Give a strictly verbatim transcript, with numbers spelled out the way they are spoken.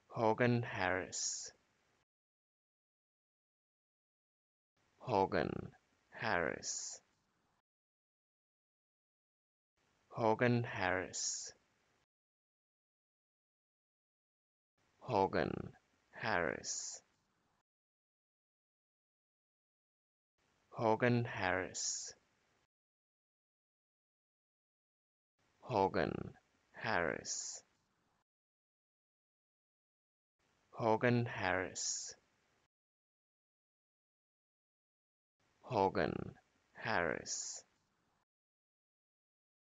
Hogan Harris. Hogan Harris. Hogan Harris. Hogan Harris. Hogan Harris. Hogan Harris. Hogan Harris. Hogan Harris.